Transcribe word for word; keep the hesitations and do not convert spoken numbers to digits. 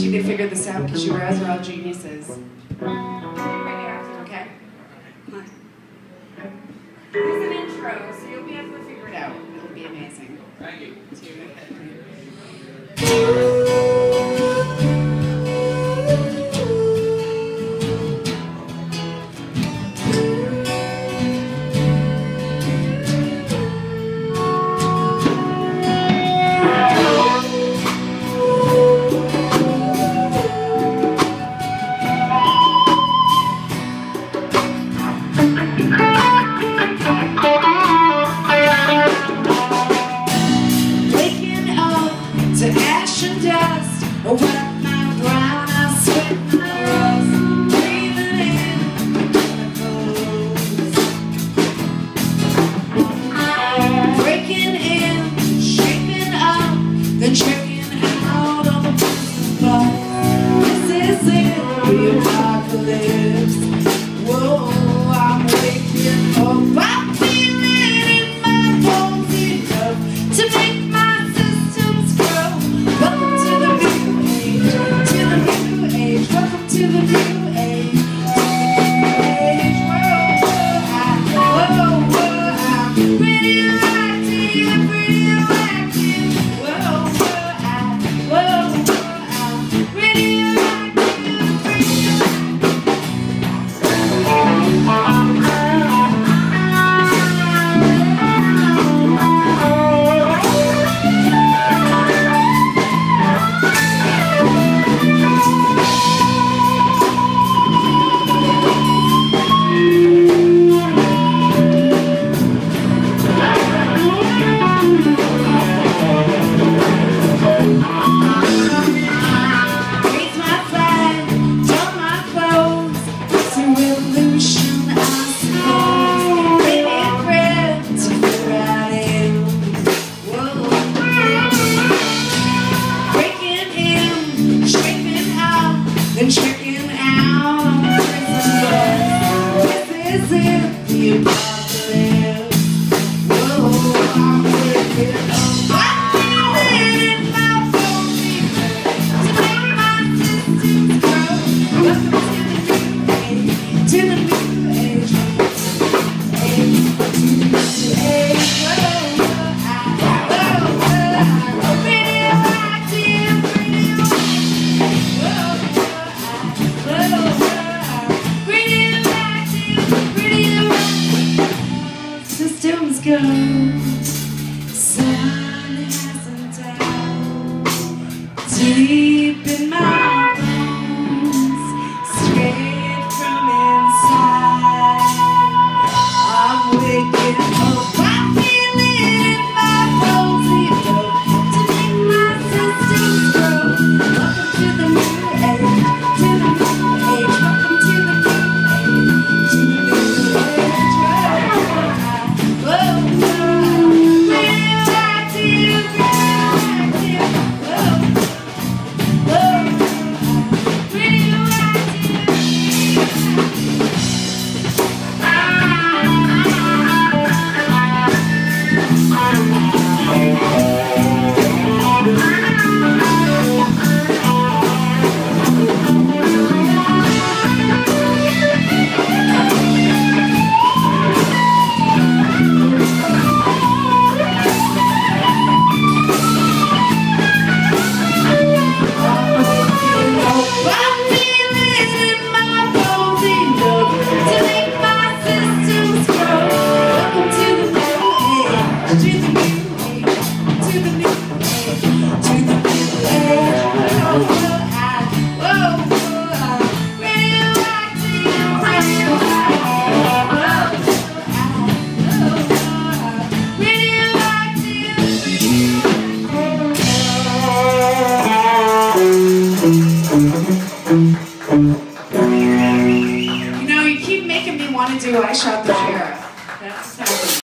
you could figure this out because you guys are all geniuses. Okay? Here's an intro, so you'll be able to figure it out. It'll be amazing. Thank you. Go. Sun hasn't died deep in my bones, straight from inside. I'm waking up, I feel it in my bones, enough to make my systems grow. Welcome to the new age, to the new age. Welcome to the new age, to the new age. Whoa, whoa. Jesus.